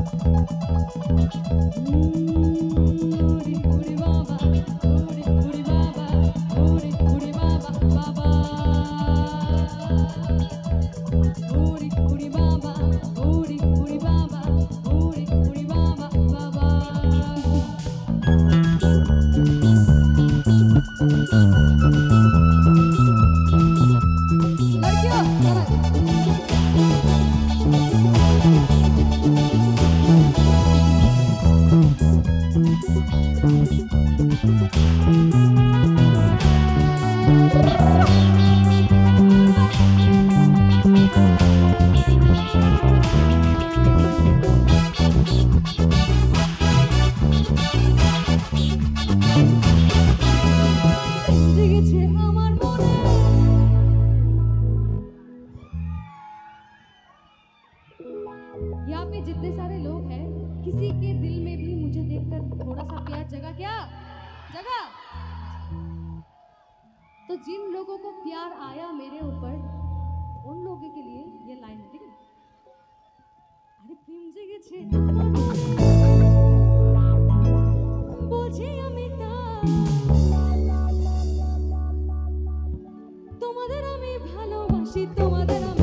यहाँ पे जितने सारे लोग हैं, किसी के दिल में भी मुझे देखकर थोड़ा सा प्यार जगा क्या? जगा? तो जिन लोगों को प्यार आया मेरे ऊपर, उन लोगों के लिए ये लाइन है, ठीक है? अरे प्रेम জেগেছে বলছি আমি তা তোমাদের আমি ভালোবাসি তোমাদের আমি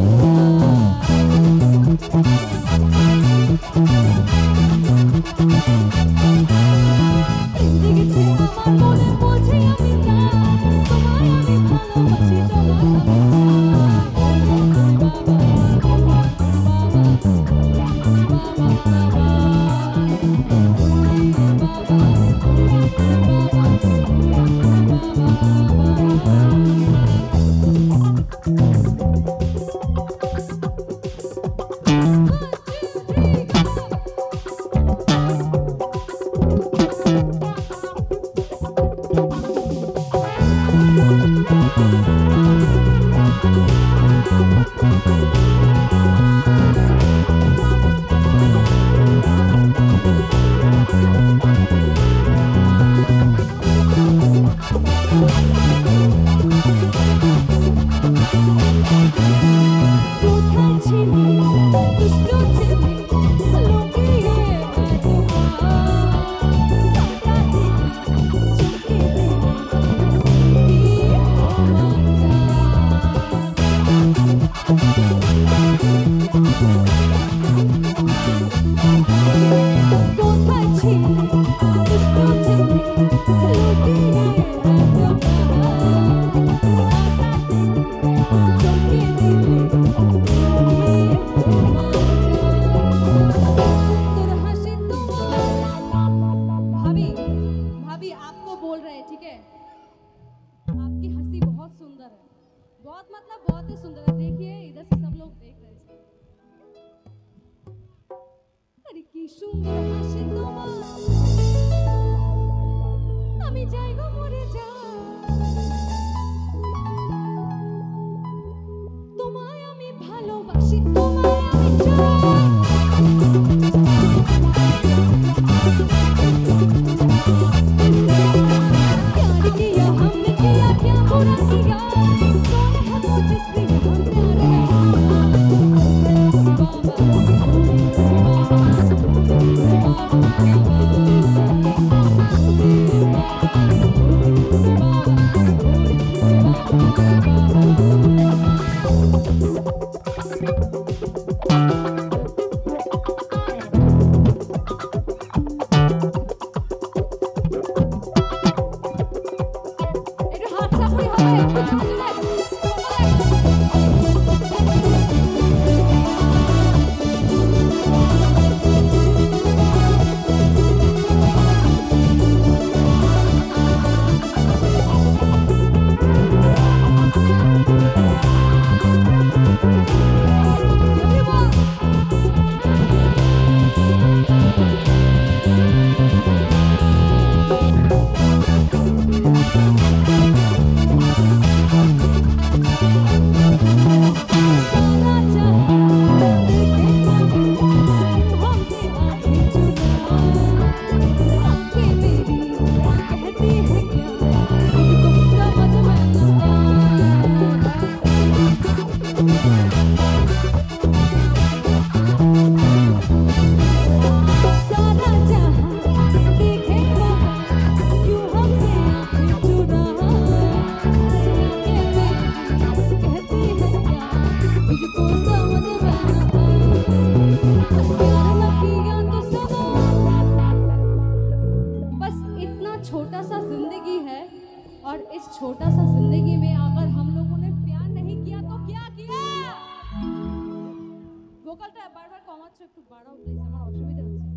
আচ্ছা একটু বাড়াও প্লিজ, আমার অসুবিধা হচ্ছে।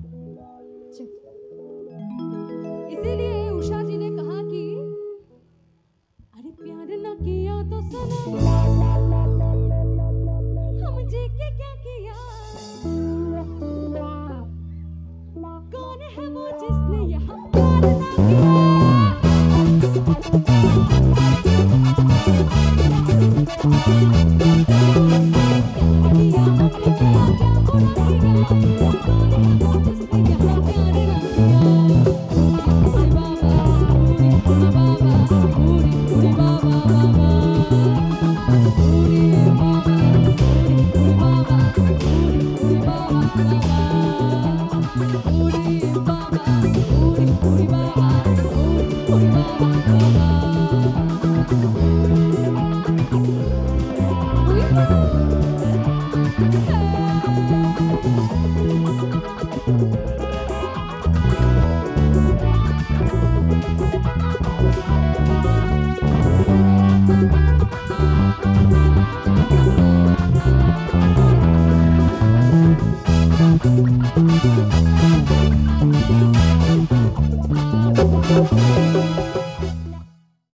इसीलिए उषा जी ने कहा कि अरे प्यार ना किया तो सनम हम जी के क्या किया, कौन है वो जिसने यहाँ प्यार ना किया। Baba,